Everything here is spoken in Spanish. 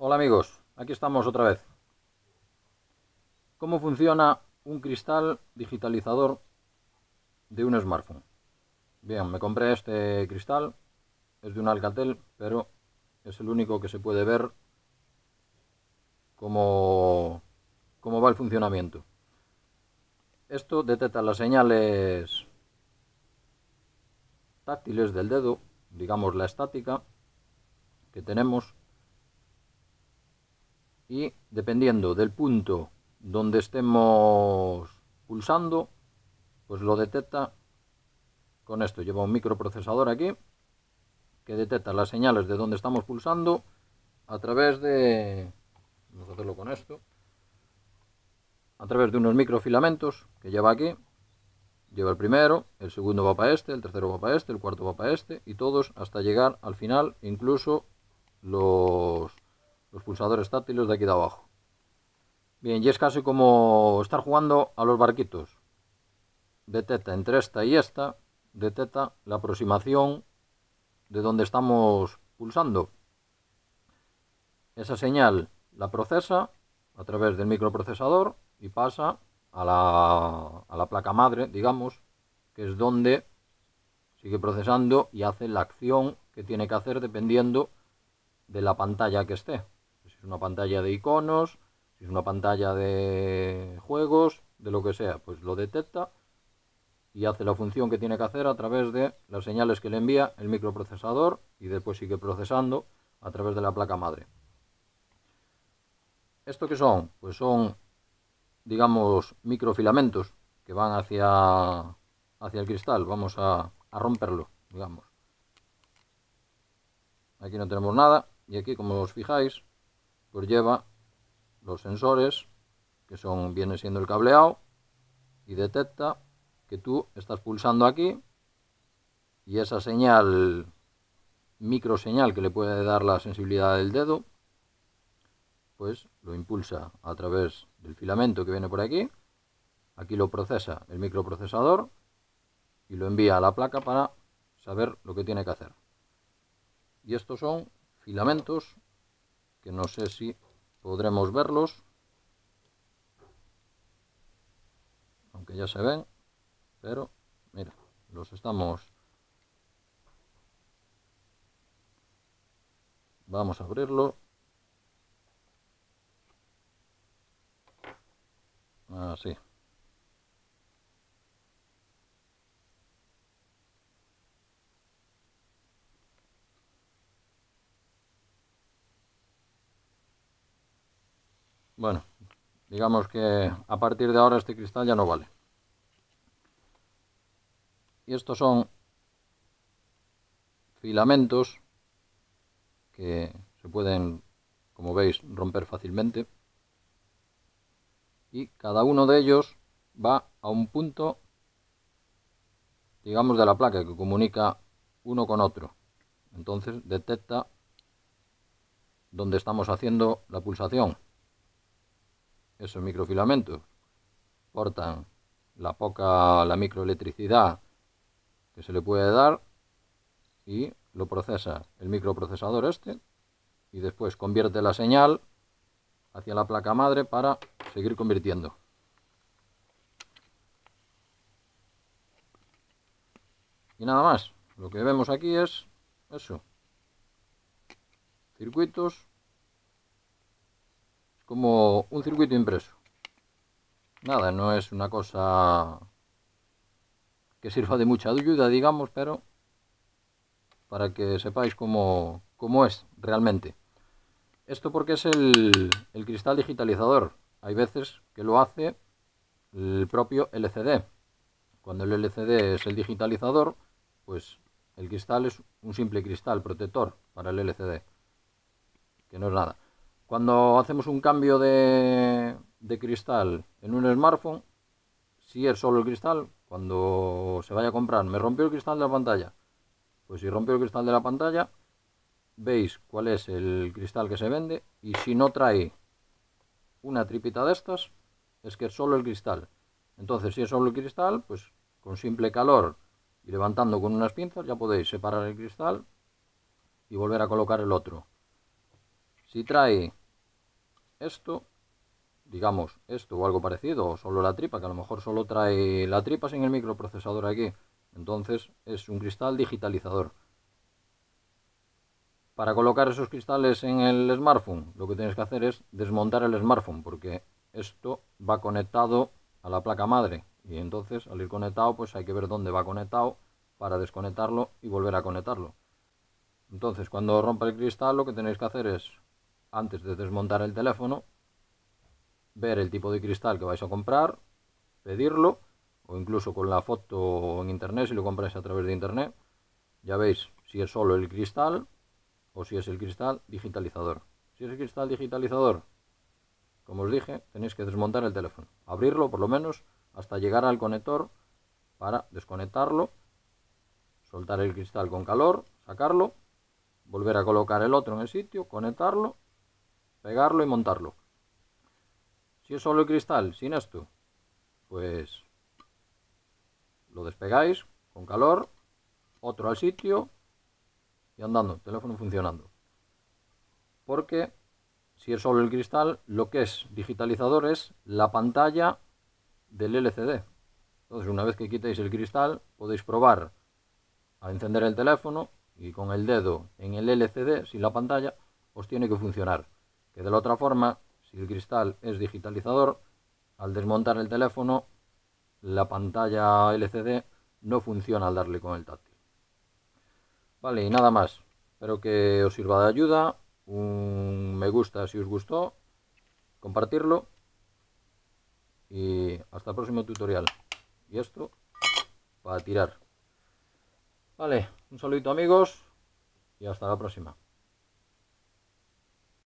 Hola amigos, aquí estamos otra vez. ¿Cómo funciona un cristal digitalizador de un smartphone? Bien, me compré este cristal, es de un Alcatel, pero es el único que se puede ver cómo va el funcionamiento. Esto detecta las señales táctiles del dedo, digamos la estática que tenemos, y dependiendo del punto donde estemos pulsando, pues lo detecta con esto. Lleva un microprocesador aquí que detecta las señales de donde estamos pulsando a través de... Vamos a hacerlo con esto. A través de unos microfilamentos que lleva aquí. Lleva el primero, el segundo va para este, el tercero va para este, el cuarto va para este, y todos hasta llegar al final, incluso los pulsadores táctiles de aquí de abajo. Bien, y es casi como estar jugando a los barquitos. Detecta entre esta y esta, detecta la aproximación de donde estamos pulsando. Esa señal la procesa a través del microprocesador y pasa a la placa madre, digamos, que es donde sigue procesando y hace la acción que tiene que hacer dependiendo de la pantalla que esté. Si es una pantalla de iconos, si es una pantalla de juegos, de lo que sea, pues lo detecta y hace la función que tiene que hacer a través de las señales que le envía el microprocesador y después sigue procesando a través de la placa madre. ¿Esto qué son? Pues son, digamos, microfilamentos que van hacia el cristal. Vamos a romperlo, digamos. Aquí no tenemos nada y aquí, como os fijáis, pues lleva los sensores que viene siendo el cableado y detecta que tú estás pulsando aquí y esa señal, microseñal que le puede dar la sensibilidad del dedo, pues lo impulsa a través del filamento que viene por aquí. Aquí lo procesa el microprocesador y lo envía a la placa para saber lo que tiene que hacer. Y estos son filamentos que no sé si podremos verlos, aunque ya se ven, pero mira, los estamos... Vamos a abrirlo. Así. Bueno, digamos que a partir de ahora este cristal ya no vale. Y estos son filamentos que se pueden, como veis, romper fácilmente. Y cada uno de ellos va a un punto, digamos, de la placa que comunica uno con otro. Entonces detecta dónde estamos haciendo la pulsación. Esos microfilamentos cortan la microelectricidad que se le puede dar y lo procesa el microprocesador este y después convierte la señal hacia la placa madre para seguir convirtiendo. Y nada más, lo que vemos aquí es eso, circuitos, es como un circuito impreso. Nada, no es una cosa que sirva de mucha ayuda, digamos, pero para que sepáis cómo es realmente. Esto porque es el cristal digitalizador. Hay veces que lo hace el propio LCD. Cuando el LCD es el digitalizador, pues el cristal es un simple cristal protector para el LCD, que no es nada. Cuando hacemos un cambio de cristal en un smartphone, si es solo el cristal, cuando se vaya a comprar, me rompió el cristal de la pantalla. Pues si rompió el cristal de la pantalla, veis cuál es el cristal que se vende y si no trae una tripita de estas, es que es solo el cristal. Entonces, si es solo el cristal, pues con simple calor y levantando con unas pinzas ya podéis separar el cristal y volver a colocar el otro. Si trae esto, digamos esto o algo parecido, o solo la tripa, que a lo mejor solo trae la tripa sin el microprocesador aquí, entonces es un cristal digitalizador. Para colocar esos cristales en el smartphone, lo que tienes que hacer es desmontar el smartphone, porque esto va conectado a la placa madre, y entonces al ir conectado pues hay que ver dónde va conectado para desconectarlo y volver a conectarlo. Entonces cuando rompa el cristal, lo que tenéis que hacer es, antes de desmontar el teléfono, ver el tipo de cristal que vais a comprar, pedirlo, o incluso con la foto en internet, si lo compráis a través de internet, ya veis si es solo el cristal o si es el cristal digitalizador. Si es el cristal digitalizador, como os dije, tenéis que desmontar el teléfono, abrirlo por lo menos hasta llegar al conector para desconectarlo, soltar el cristal con calor, sacarlo, volver a colocar el otro en el sitio, conectarlo, pegarlo y montarlo. Si es solo el cristal sin esto, pues lo despegáis con calor, otro al sitio y andando, teléfono funcionando. Porque si es solo el cristal, lo que es digitalizador es la pantalla del LCD. Entonces, una vez que quitéis el cristal, podéis probar a encender el teléfono y con el dedo en el LCD, sin la pantalla, os tiene que funcionar. Que de la otra forma, si el cristal es digitalizador, al desmontar el teléfono, la pantalla LCD no funciona al darle con el táctil. Vale, y nada más. Espero que os sirva de ayuda. Un me gusta si os gustó. Compartirlo. Y hasta el próximo tutorial. Y esto para tirar. Vale, un saludito amigos. Y hasta la próxima.